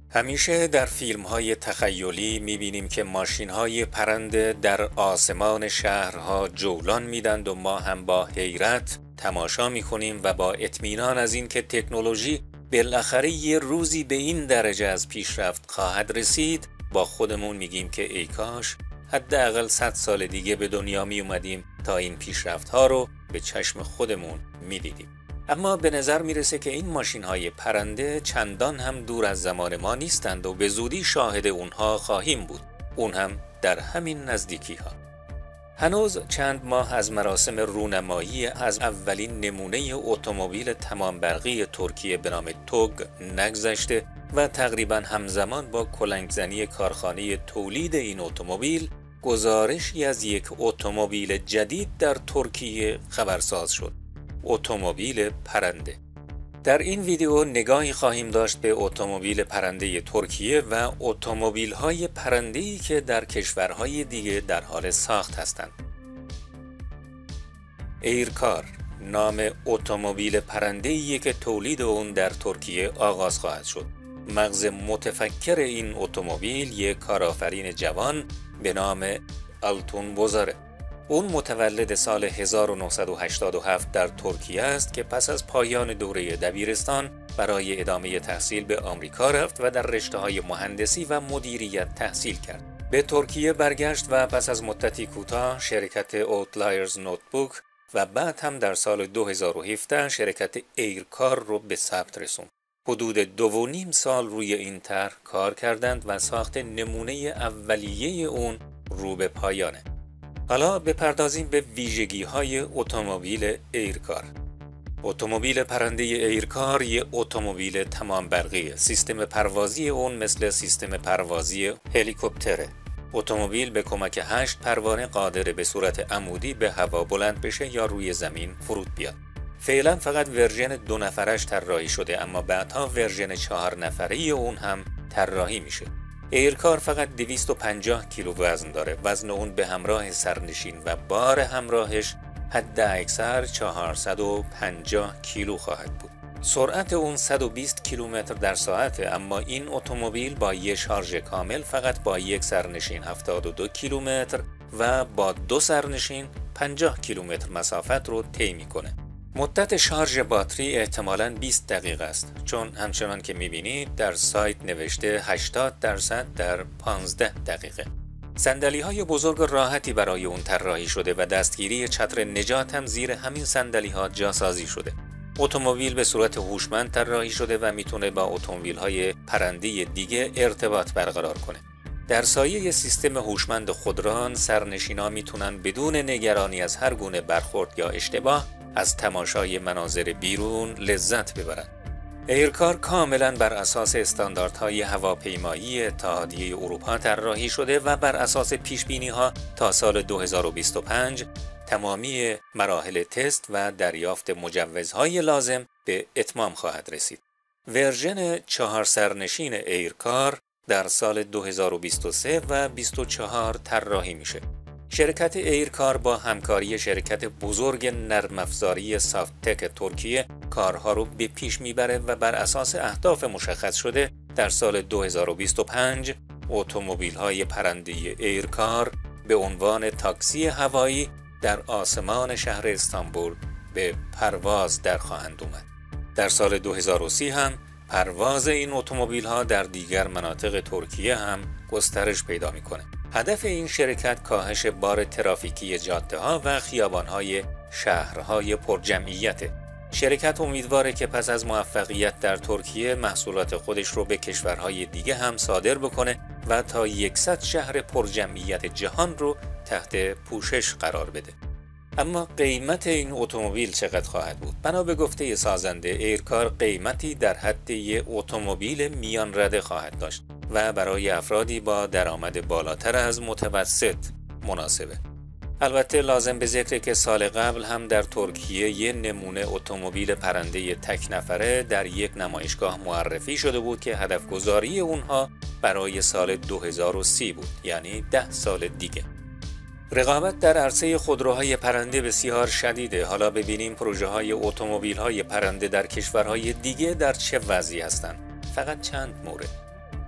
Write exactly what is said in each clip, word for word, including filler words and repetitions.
همیشه در فیلم‌های تخیلی می‌بینیم که ماشین‌های پرنده در آسمان شهرها جولان میدند و ما هم با حیرت تماشا می‌کنیم و با اطمینان از این که تکنولوژی بالاخره یه روزی به این درجه از پیشرفت خواهد رسید با خودمون میگیم که ای کاش حداقل صد سال دیگه به دنیا می اومدیم تا این پیشرفت‌ها رو به چشم خودمون می‌دیدیم. اما به نظر میرسه که این ماشین‌های پرنده چندان هم دور از زمان ما نیستند و به زودی شاهد اونها خواهیم بود. اون هم در همین نزدیکی‌ها. هنوز چند ماه از مراسم رونمایی از اولین نمونه اتومبیل تمام برقی ترکیه به نام توگ نگذشته و تقریباً همزمان با کلنگزنی کارخانه تولید این اتومبیل گزارشی از یک اتومبیل جدید در ترکیه خبرساز شد. اتومبیل پرنده. در این ویدیو نگاهی خواهیم داشت به اتومبیل پرنده ترکیه و اتومبیل‌های پرنده‌ای که در کشورهای دیگه در حال ساخت هستند. ایرکار نام اتومبیل پرنده‌ای که تولید اون در ترکیه آغاز خواهد شد. مغز متفکر این اتومبیل یک کارآفرین جوان به نام آلتون بوزاره. اون متولد سال هزار و نهصد و هشتاد و هفت در ترکیه است که پس از پایان دوره دبیرستان برای ادامه تحصیل به آمریکا رفت و در رشته‌های مهندسی و مدیریت تحصیل کرد. به ترکیه برگشت و پس از مدتی کوتاه شرکت اوتلایرز نوتبوک و بعد هم در سال دو هزار و هفده شرکت ایرکار رو به ثبت رسوند. حدود دو و نیم سال روی این طرح کار کردند و ساخت نمونه اولیه اون رو به پایانه. حالا بپردازیم به ویژگی‌های اتومبیل ایرکار. اتومبیل پرنده ایرکار یک اتومبیل تمام برقیه. سیستم پروازی اون مثل سیستم پروازی هلیکوپتره. اتومبیل به کمک هشت پروانه قادر به صورت عمودی به هوا بلند بشه یا روی زمین فرود بیاد. فعلا فقط ورژن دو نفرش طراحی شده اما بعدها ورژن چهار نفره اون هم طراحی میشه. ایرکار فقط دویست و پنجاه کیلو وزن داره. وزن اون به همراه سرنشین و بار همراهش حد اکثر چهارصد و پنجاه کیلو خواهد بود. سرعت اون صد و بیست کیلومتر در ساعته اما این اتومبیل با یک شارژ کامل فقط با یک سرنشین هفتاد و دو کیلومتر و با دو سرنشین پنجاه کیلومتر مسافت رو طی میکنه. مدت شارژ باتری احتمالاً بیست دقیقه است چون همچنان که میبینید در سایت نوشته هشتاد درصد در پانزده دقیقه. صندلی‌های بزرگ راحتی برای اون طراحی شده و دستگیری چتر نجات هم زیر همین صندلی‌ها جاسازی شده. اتومبیل به صورت هوشمند طراحی شده و میتونه با اتومبیل‌های پرنده دیگه ارتباط برقرار کنه. در سایه سیستم هوشمند خودران سرنشینا میتونن بدون نگرانی از هر گونه برخورد یا اشتباه از تماشای مناظر بیرون لذت ببرند. ایرکار کاملا بر اساس استانداردهای هواپیمایی اتحادیه اروپا طراحی شده و بر اساس پیشبینی‌ها تا سال دو هزار و بیست و پنج تمامی مراحل تست و دریافت مجوزهای لازم به اتمام خواهد رسید. ورژن چهار سرنشین ایرکار در سال دو هزار و بیست و سه و بیست و چهار طراحی میشه. شرکت ایرکار با همکاری شرکت بزرگ نرم افزاری سافت تک ترکیه کارها رو به پیش میبره و بر اساس اهداف مشخص شده در سال دو هزار و بیست و پنج اتومبیل‌های پرنده ایرکار به عنوان تاکسی هوایی در آسمان شهر استانبول به پرواز در خواهند اومد. در سال دو هزار و سی هم پرواز این اتومبیل‌ها در دیگر مناطق ترکیه هم گسترش پیدا میکنه. هدف این شرکت کاهش بار ترافیکی جاده‌ها و خیابان‌های شهرهای پرجمعیت. شرکت امیدواره که پس از موفقیت در ترکیه محصولات خودش رو به کشورهای دیگه هم صادر بکنه و تا صد شهر پرجمعیت جهان رو تحت پوشش قرار بده. اما قیمت این اتومبیل چقدر خواهد بود؟ بنا به گفته سازنده ایرکار قیمتی در حد یک اتومبیل میان رده خواهد داشت و برای افرادی با درآمد بالاتر از متوسط مناسبه. البته لازم به ذکره که سال قبل هم در ترکیه یک نمونه اتومبیل پرنده تک نفره در یک نمایشگاه معرفی شده بود که هدف گذاری اونها برای سال دو هزار و سی بود، یعنی ده سال دیگه. رقابت در عرصه خودروهای پرنده بسیار شدیده. حالا ببینیم پروژه های اتومبیل های پرنده در کشورهای دیگه در چه وضعی هستند. فقط چند مورد.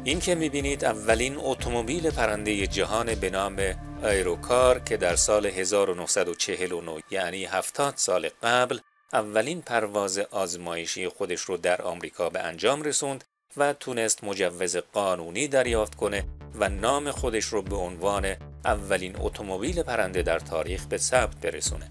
این که می‌بینید اولین اتومبیل پرنده جهان به نام ایروکار که در سال هزار و نهصد و چهل و نه یعنی هفتاد سال قبل اولین پرواز آزمایشی خودش رو در آمریکا به انجام رسوند و تونست مجوز قانونی دریافت کنه و نام خودش رو به عنوان اولین اتومبیل پرنده در تاریخ به ثبت برسونه.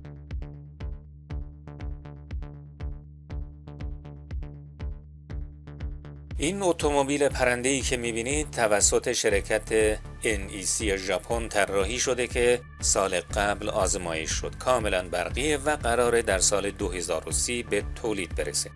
این اتومبیل پرنده‌ای که می‌بینید توسط شرکت ان ای سی ژاپن طراحی شده که سال قبل آزمایش شد. کاملا برقیه و قراره در سال دو هزار و سی به تولید برسه.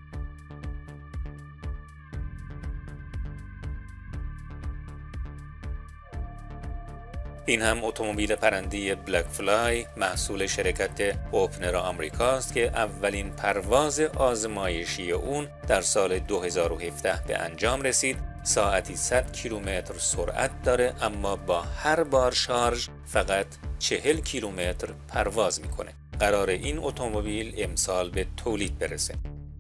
این هم اتومبیل پرنده بلک فلای محصول شرکت اوپنرا آمریکاست که اولین پرواز آزمایشی اون در سال دو هزار و هفده به انجام رسید. ساعتی صد کیلومتر سرعت داره اما با هر بار شارژ فقط چهل کیلومتر پرواز میکنه. قرار این اتومبیل امسال به تولید برسه.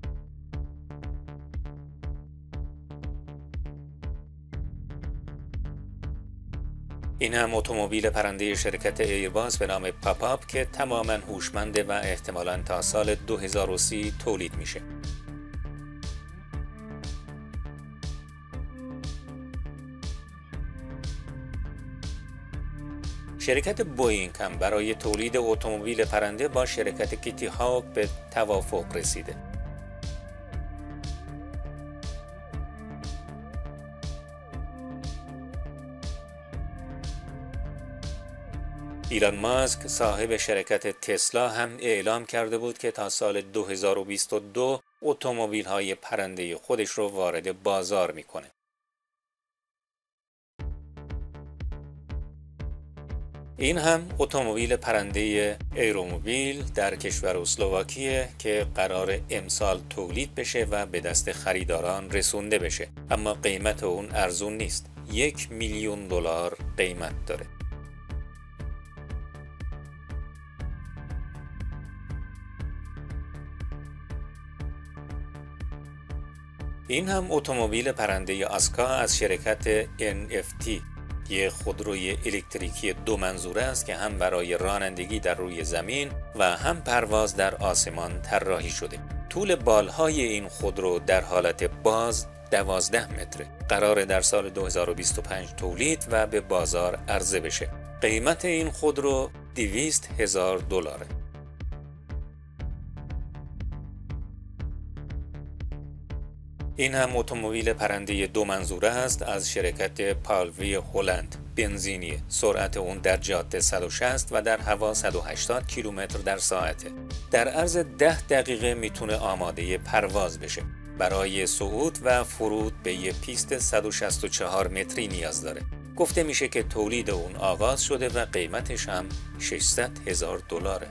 این هم اتومبیل پرنده شرکت ایرباس به نام پاپاپ که تماماً هوشمنده و احتمالاً تا سال دو هزار و سی تولید میشه. شرکت بوئینگ هم برای تولید اتومبیل پرنده با شرکت کیتی هاوک به توافق رسیده. ایلان ماسک صاحب شرکت تسلا هم اعلام کرده بود که تا سال دو هزار و بیست و دو اتومبیل‌های پرنده خودش رو وارد بازار میکنه. این هم اتومبیل پرنده ایروموبیل در کشور اسلواکیه که قرار امسال تولید بشه و به دست خریداران رسونده بشه، اما قیمت اون ارزون نیست. یک میلیون دلار قیمت داره. این هم اتومبیل پرنده آسکا از شرکت ان اف تی، یک خودروی الکتریکی دو منظوره است که هم برای رانندگی در روی زمین و هم پرواز در آسمان طراحی شده. طول بالهای این خودرو در حالت باز دوازده متره. قرار در سال دو هزار و بیست و پنج تولید و به بازار عرضه بشه. قیمت این خودرو دویست هزار دلاره. این هم اتومبیل پرنده دو منظوره است از شرکت پالوی هلند، بنزینی. سرعت اون در جاده صد و شصت و در هوا صد و هشتاد کیلومتر در ساعته. در عرض ده دقیقه میتونه آماده پرواز بشه. برای صعود و فرود به یه پیست صد و شصت و چهار متری نیاز داره. گفته میشه که تولید اون آغاز شده و قیمتش هم ششصد هزار دلاره.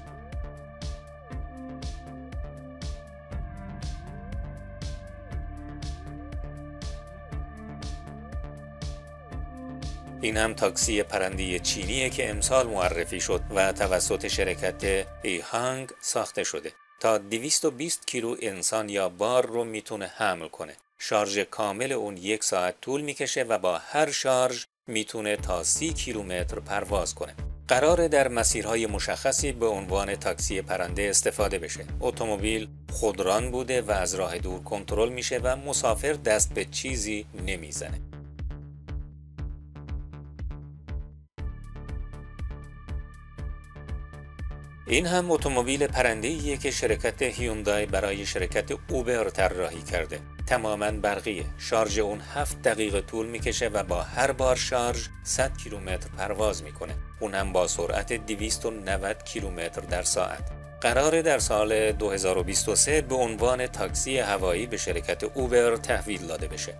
این هم تاکسی پرنده چینیه که امسال معرفی شد و توسط شرکت ایهانگ ساخته شده. تا دویست و بیست کیلو انسان یا بار رو میتونه حمل کنه. شارژ کامل اون یک ساعت طول میکشه و با هر شارژ میتونه تا سی کیلومتر پرواز کنه. قراره در مسیرهای مشخصی به عنوان تاکسی پرنده استفاده بشه. اتومبیل خودران بوده و از راه دور کنترل میشه و مسافر دست به چیزی نمیزنه. این هم اتومبیل پرنده‌ایه که شرکت هیوندای برای شرکت اوبر طراحی کرده. تماماً برقیه. شارژ اون هفت دقیقه طول میکشه و با هر بار شارژ صد کیلومتر پرواز میکنه. اون هم با سرعت دویست و نود کیلومتر در ساعت. قراره در سال دو هزار و بیست و سه به عنوان تاکسی هوایی به شرکت اوبر تحویل داده بشه.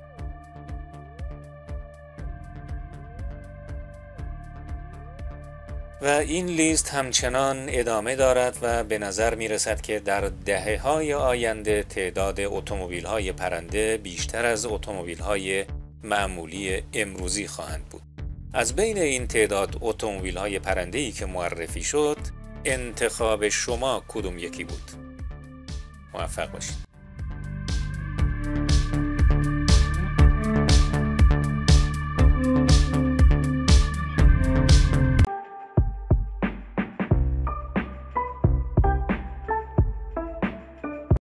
و این لیست همچنان ادامه دارد و به نظر می رسد که در دهه‌های آینده تعداد اتومبیل‌های پرنده بیشتر از اتومبیل‌های معمولی امروزی خواهند بود. از بین این تعداد اتومبیل‌های پرنده‌ای که معرفی شد، انتخاب شما کدوم یکی بود؟ موفق باشید.